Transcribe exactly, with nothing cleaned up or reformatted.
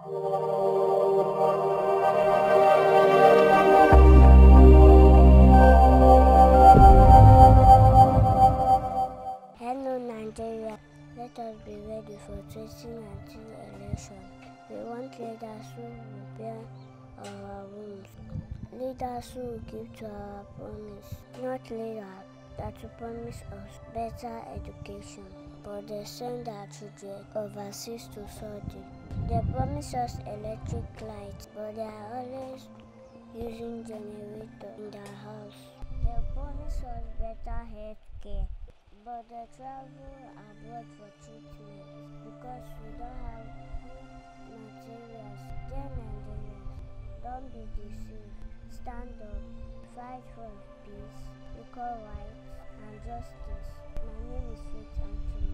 Hello Nigeria, let us be ready for twenty nineteen election. We want leaders who will bear our wounds, leaders who will give to our promise, not leaders that will promise us better education, but they send our children overseas to study. They promise us electric lights, but they are always using generator in their house. They promise us better health care, but they travel abroad for treatment because we don't have materials. Dear Nigerians, don't be deceived. Stand up, fight for peace, equal rights, and justice. My name is Faith Anthony.